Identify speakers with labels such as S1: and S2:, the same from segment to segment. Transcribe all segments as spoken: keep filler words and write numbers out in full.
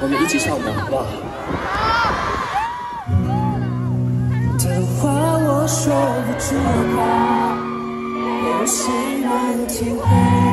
S1: 我们一起唱吧，好不好？
S2: 这话我说不出口，没有谁能体会。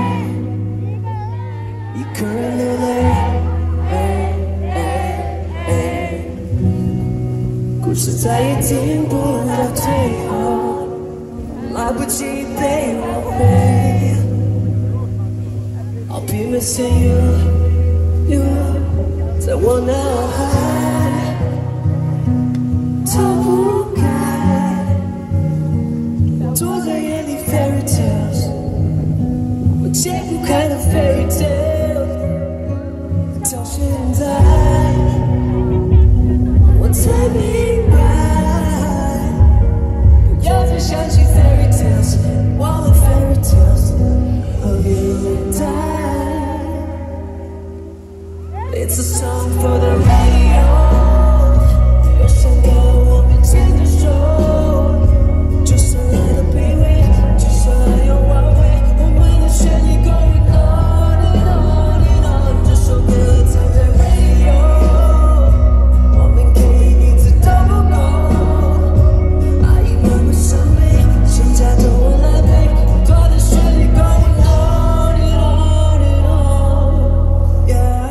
S2: 一个人流泪，哎哎哎，故事再也听不到最后，来不及被挽回。I'll be missing you, you， 在我脑海逃不开，躲在夜里 fairy tales， 我解不开的 fairy tales， 到现在我才明白，不要再相信 fairy tales， 忘了 fairy tales of you and I。It's a song for the radio， 有想到我们牵着手，就算来了卑微，就算还有挽回，我们的旋律 going on and on and on。这首歌藏在 radio， 我们给一次都不够，爱已那么伤悲，现在的我来背，不断的旋律 going on and on and on。Yeah。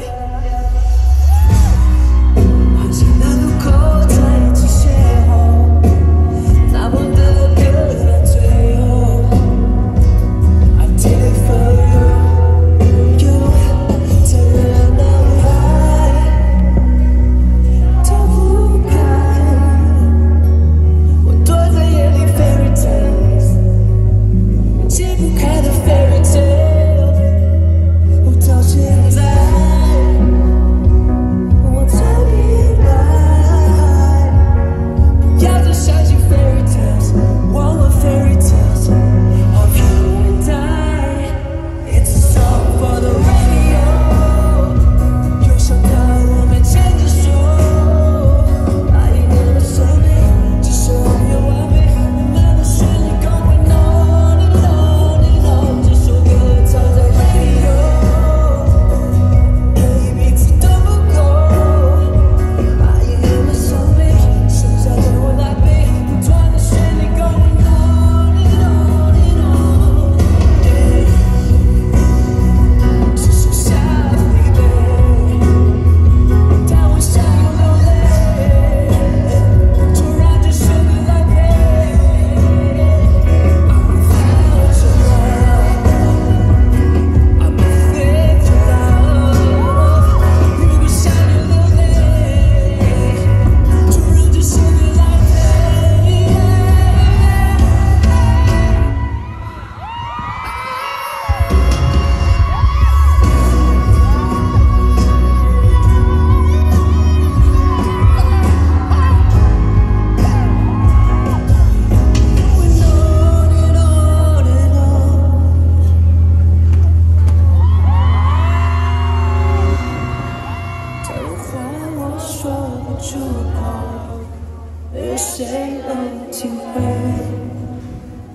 S2: 没有谁能体会，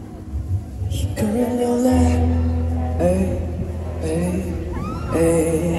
S2: 一个人流泪，哎哎哎。